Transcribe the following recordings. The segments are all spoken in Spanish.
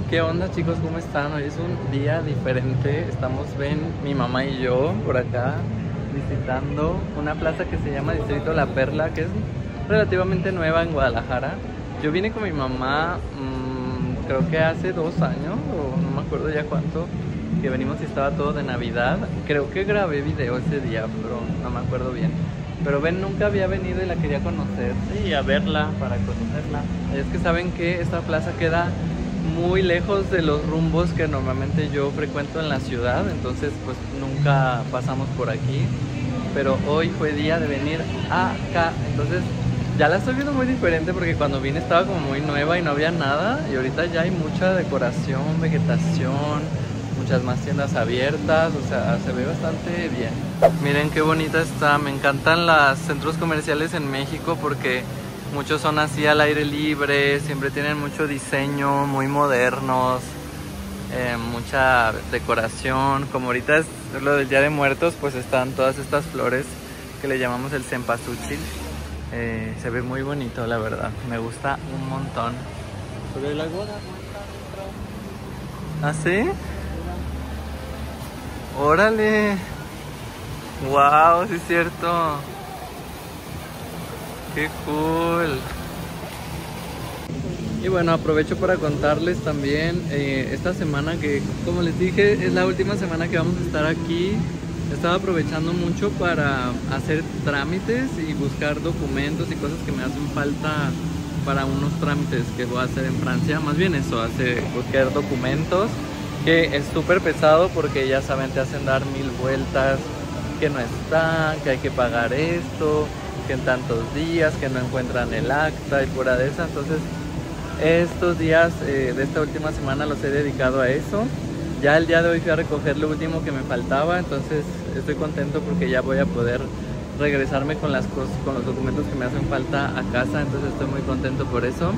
¿Qué onda, chicos? ¿Cómo están? Hoy es un día diferente. Estamos, ven, mi mamá y yo por acá visitando una plaza que se llama Distrito La Perla, que es relativamente nueva en Guadalajara. Yo vine con mi mamá, creo que hace 2 años, o no me acuerdo ya cuánto, que venimos y estaba todo de Navidad. Creo que grabé video ese día, pero no me acuerdo bien. Pero ven, nunca había venido y la quería conocer. Sí, a verla, para conocerla. Es que saben que esta plaza queda muy lejos de los rumbos que normalmente yo frecuento en la ciudad, entonces pues nunca pasamos por aquí, pero hoy fue día de venir acá, entonces ya la estoy viendo muy diferente porque cuando vine estaba como muy nueva y no había nada, y ahorita ya hay mucha decoración, vegetación, muchas más tiendas abiertas, o sea, se ve bastante bien. Miren qué bonita está, me encantan los centros comerciales en México porque muchos son así al aire libre, siempre tienen mucho diseño, muy modernos, mucha decoración. Como ahorita es lo del Día de Muertos, pues están todas estas flores que le llamamos el cempasúchil. Se ve muy bonito, la verdad, me gusta un montón. Sobre la boda. ¿Ah, sí? ¡Órale! ¡Wow! Sí es cierto. ¡Qué cool! Y bueno, aprovecho para contarles también esta semana que, como les dije, es la última semana que vamos a estar aquí. Estaba aprovechando mucho para hacer trámites y buscar documentos y cosas que me hacen falta para unos trámites que voy a hacer en Francia. Más bien eso, buscar documentos, que es súper pesado porque ya saben, te hacen dar 1000 vueltas, que no están, que hay que pagar esto, que en tantos días, que no encuentran el acta y fuera de esa. Entonces estos días de esta última semana los he dedicado a eso. Ya el día de hoy fui a recoger lo último que me faltaba, entonces estoy contento porque ya voy a poder regresarme con las cosas, con los documentos que me hacen falta a casa, entonces estoy muy contento por eso.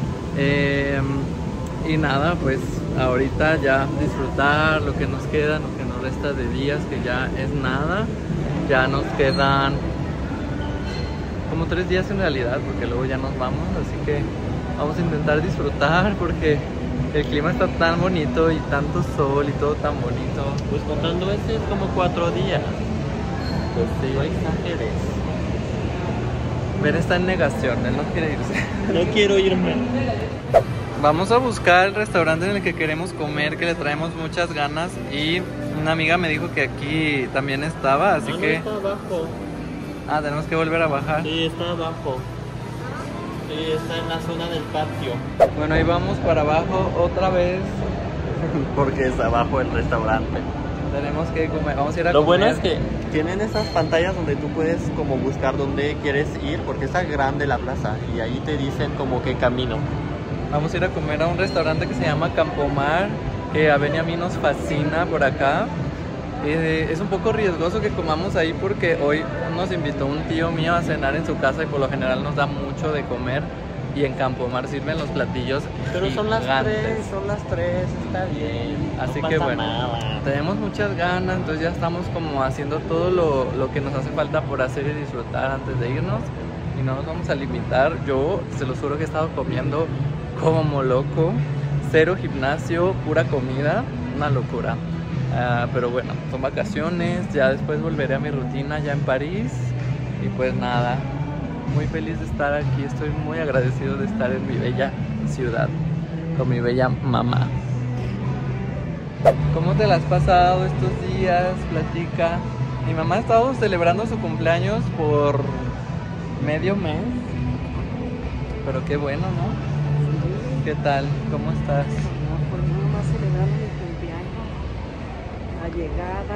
Y nada, pues ahorita ya disfrutar lo que nos queda, lo que nos resta de días, que ya es nada. Ya nos quedan como 3 días en realidad, porque luego ya nos vamos, así que vamos a intentar disfrutar porque el clima está tan bonito y tanto sol y todo tan bonito. Pues contando este es como 4 días. Pues sí. No exageres. Ben está en negación, él no quiere irse. No quiero irme. Vamos a buscar el restaurante en el que queremos comer, que le traemos muchas ganas, y una amiga me dijo que aquí también estaba, así que... No, está abajo. Ah, tenemos que volver a bajar. Sí, está abajo. Sí, está en la zona del patio. Bueno, ahí vamos para abajo otra vez. Porque es abajo el restaurante. Tenemos que comer, vamos a ir a Lo comer. bueno es que tienen esas pantallas donde tú puedes como buscar dónde quieres ir, porque está grande la plaza y ahí te dicen como qué camino. Vamos a ir a comer a un restaurante que se llama Campomar, que a Ben y a mí nos fascina por acá. Es un poco riesgoso que comamos ahí porque hoy nos invitó un tío mío a cenar en su casa y por lo general nos da mucho de comer, y en Campomar sirven los platillos Pero son las gigantes. 3, está bien. Así no que pasa bueno, nada. tenemos muchas ganas, entonces ya estamos como haciendo todo lo que nos hace falta por hacer y disfrutar antes de irnos, y no nos vamos a limitar. Yo se los juro que he estado comiendo como loco, 0 gimnasio, pura comida, una locura. Pero bueno, son vacaciones, ya después volveré a mi rutina ya en París, y pues nada, muy feliz de estar aquí, estoy muy agradecido de estar en mi bella ciudad, con mi bella mamá. ¿Cómo te la has pasado estos días? Platica. Mi mamá ha estado celebrando su cumpleaños por medio mes, pero qué bueno, ¿no? ¿Qué tal? ¿Cómo estás? No, por nada más celebrando mi cumpleaños, la llegada,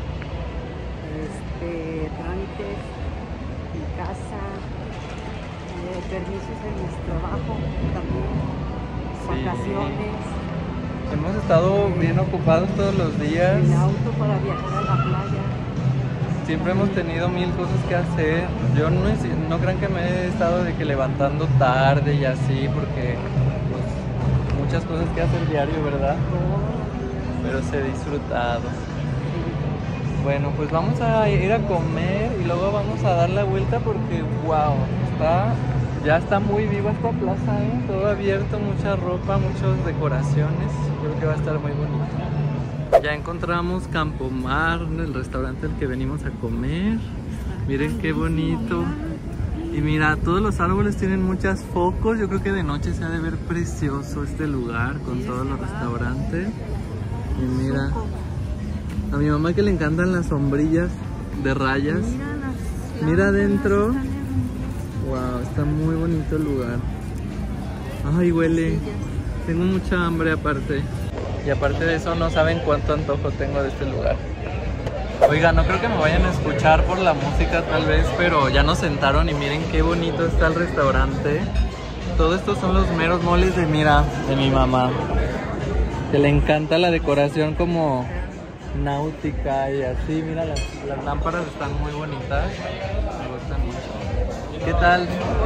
trámites, mi casa, permisos en mi trabajo también, Sí. vacaciones, Hemos estado bien ocupados todos los días. el auto para viajar a la playa. Siempre hemos tenido 1000 cosas que hacer. Yo no crean que me he estado de que levantando tarde y así, porque pues, muchas cosas que hacer diario, ¿verdad? Pero se ha disfrutado. Bueno, pues vamos a ir a comer y luego vamos a dar la vuelta porque wow, está Ya está muy viva esta plaza, ¿eh? Todo abierto, mucha ropa, muchas decoraciones. Creo que va a estar muy bonito. Ya encontramos Campomar, el restaurante al que venimos a comer. Miren qué bonito. Y mira, todos los árboles tienen muchos focos. Yo creo que de noche se ha de ver precioso este lugar con todos los restaurantes. Y mira, a mi mamá que le encantan las sombrillas de rayas. Mira adentro. Wow, está muy bonito el lugar. Ay, huele. Tengo mucha hambre aparte. Y aparte de eso, no saben cuánto antojo tengo de este lugar. Oiga, no creo que me vayan a escuchar por la música tal vez, pero ya nos sentaron y miren qué bonito está el restaurante. Todo estos son los meros moles de mira, de mi mamá. Que le encanta la decoración como náutica y así. Mira, las lámparas están muy bonitas. Me gustan mucho. ¿Qué tal?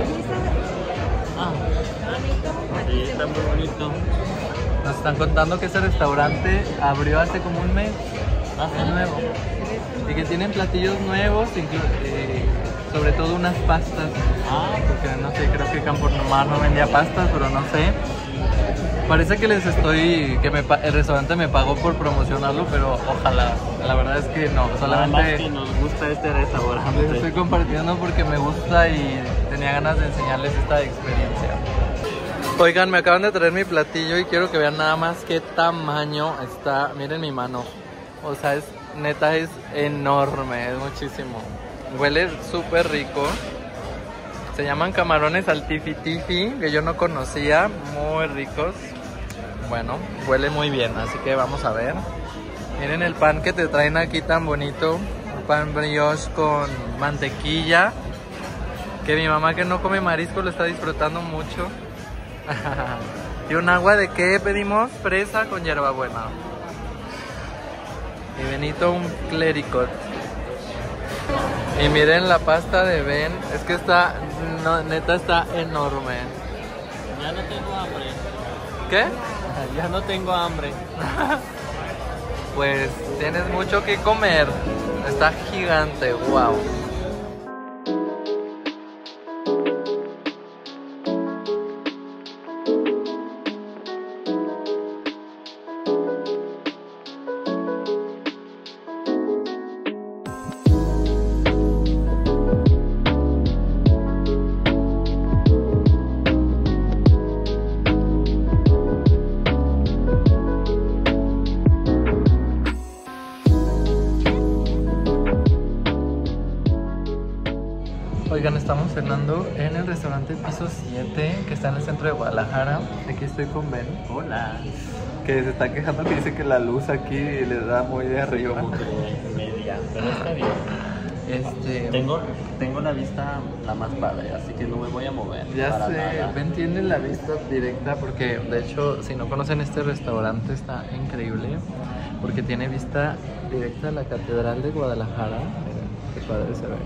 Sí, está muy bonito. Nos están contando que ese restaurante abrió hace como un mes. Es nuevo. Y que tienen platillos nuevos, sobre todo unas pastas. Porque no sé, creo que Campomar no vendía pastas, pero no sé. Parece que el restaurante me pagó por promocionarlo, pero ojalá. La verdad es que no, solamente que nos gusta este restaurante. les estoy compartiendo porque me gusta y tenía ganas de enseñarles esta experiencia. Oigan, me acaban de traer mi platillo y quiero que vean nada más qué tamaño está. Miren mi mano. O sea, neta es enorme, es muchísimo. Huele súper rico. Se llaman camarones al tifi tifi, que yo no conocía, muy ricos. Bueno, huele muy bien, así que vamos a ver. Miren el pan que te traen aquí tan bonito. Un pan brioche con mantequilla. Que mi mamá que no come marisco lo está disfrutando mucho. Y un agua de ¿qué pedimos? Fresa con hierbabuena. Y Benito un clericot. Y miren la pasta de Ben. Es que está, neta está enorme. Ya no tengo hambre. ¿Qué? Ya no tengo hambre. Pues tienes mucho que comer. Está gigante, wow. Oigan, estamos cenando en el restaurante Piso 7, que está en el centro de Guadalajara. Aquí estoy con Ben. Hola. Que se está quejando que dice que la luz aquí le da muy de arriba. Como que media, pero está bien. Tengo la vista la más padre, así que no me voy a mover. Ya para sé, nada. Ben tiene la vista directa porque de hecho si no conocen este restaurante está increíble porque tiene vista directa a la Catedral de Guadalajara. Miren, qué padre se ve.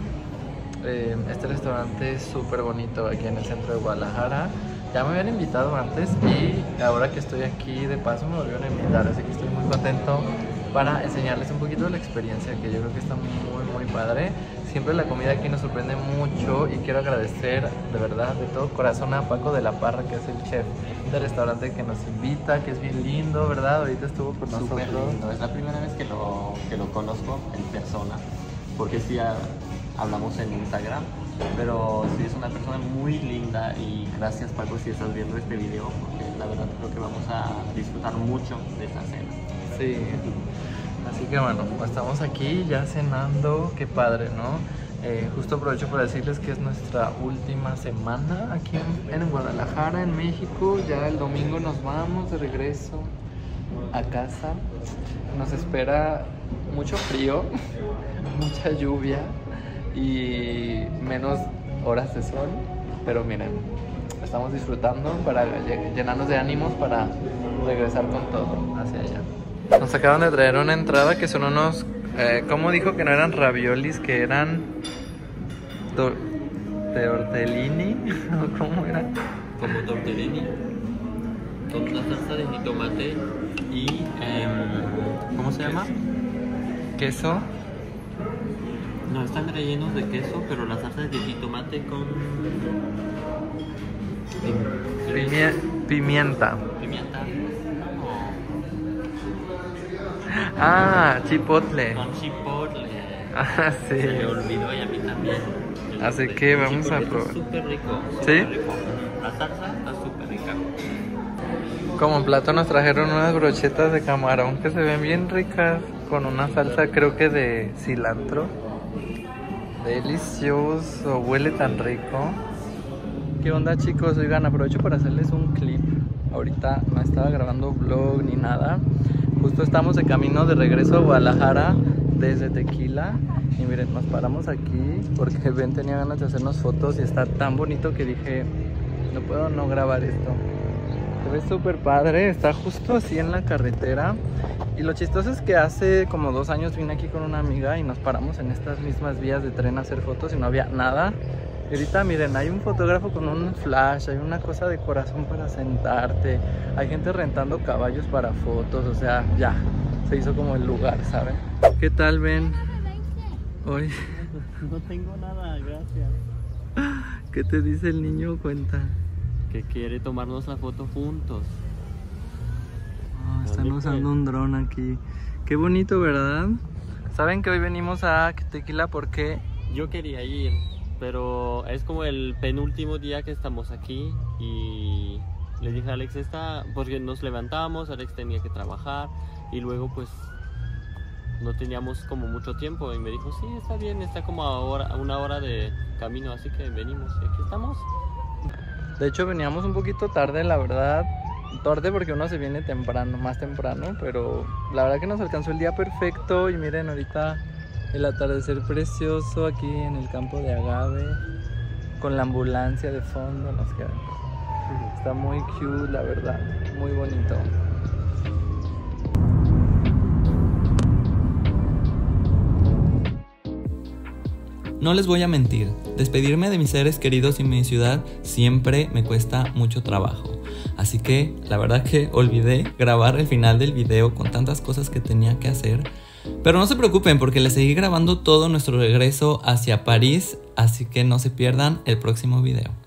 Este restaurante es súper bonito aquí en el centro de Guadalajara. Ya me habían invitado antes y ahora que estoy aquí de paso me volvieron a invitar, así que estoy muy contento para enseñarles un poquito de la experiencia, que yo creo que está muy padre. Siempre la comida aquí nos sorprende mucho y quiero agradecer de verdad, de todo corazón a Paco de la Parra, que es el chef del restaurante que nos invita, que es bien lindo, ¿verdad? Ahorita estuvo con nosotros. Súper lindo. Es la primera vez que lo conozco en persona, porque sí hablamos en Instagram, pero sí es una persona muy linda y gracias Paco si estás viendo este video, porque la verdad creo que vamos a disfrutar mucho de esta cena. Sí, así que bueno, pues estamos aquí ya cenando, qué padre, ¿no? Justo aprovecho para decirles que es nuestra última semana aquí en Guadalajara, en México. Ya el domingo nos vamos de regreso a casa. Nos espera mucho frío, mucha lluvia y menos horas de sol, pero miren, estamos disfrutando para llenarnos de ánimos para regresar con todo hacia allá. Nos acaban de traer una entrada que son unos, ¿cómo dijo que no eran raviolis? Que eran tortellini, ¿cómo era? Como tortellini, con una salsa de jitomate y, ¿cómo se llama? Queso. No, están rellenos de queso, pero la salsa es de jitomate con Pimienta. Pimienta. Ah, chipotle. Con chipotle. Ah, sí. Se me olvidó y a mí también. Así que vamos a probar. Es súper rico. ¿Sí? Rico. La salsa está súper rica. Como plato nos trajeron unas brochetas de camarón que se ven bien ricas con una salsa creo que de cilantro. Delicioso, huele tan rico. ¿Qué onda, chicos? Oigan, aprovecho para hacerles un clip. Ahorita no estaba grabando vlog ni nada. Justo estamos de camino de regreso a Guadalajara desde Tequila. Y miren, nos paramos aquí porque Ben tenía ganas de hacernos fotos y está tan bonito que dije, no puedo no grabar esto. Se ve súper padre, está justo así en la carretera. Y lo chistoso es que hace como 2 años vine aquí con una amiga y nos paramos en estas mismas vías de tren a hacer fotos y no había nada. Y ahorita miren, hay un fotógrafo con un flash, hay una cosa de corazón para sentarte, hay gente rentando caballos para fotos, o sea, ya, se hizo como el lugar, ¿saben? ¿Qué tal, Ben? Hoy. No tengo nada, gracias. ¿Qué te dice el niño? Cuenta. Que quiere tomarnos la foto juntos. Oh, están usando un dron aquí. Qué bonito, ¿verdad? ¿Saben que hoy venimos a Tequila porque yo quería ir, pero es como el penúltimo día que estamos aquí y le dije a Alex porque nos levantamos, Alex tenía que trabajar y luego pues no teníamos como mucho tiempo y me dijo, sí, está bien, está como a 1 hora de camino, así que venimos y aquí estamos. De hecho veníamos un poquito tarde, la verdad. Tarde porque uno se viene temprano, más temprano, pero la verdad que nos alcanzó el día perfecto. Y miren ahorita el atardecer precioso aquí en el campo de agave, con la ambulancia de fondo, nos queda. Está muy cute, la verdad, muy bonito. No les voy a mentir, despedirme de mis seres queridos y mi ciudad siempre me cuesta mucho trabajo. Así que la verdad que olvidé grabar el final del video con tantas cosas que tenía que hacer. Pero no se preocupen porque les seguí grabando todo nuestro regreso hacia París, así que no se pierdan el próximo video.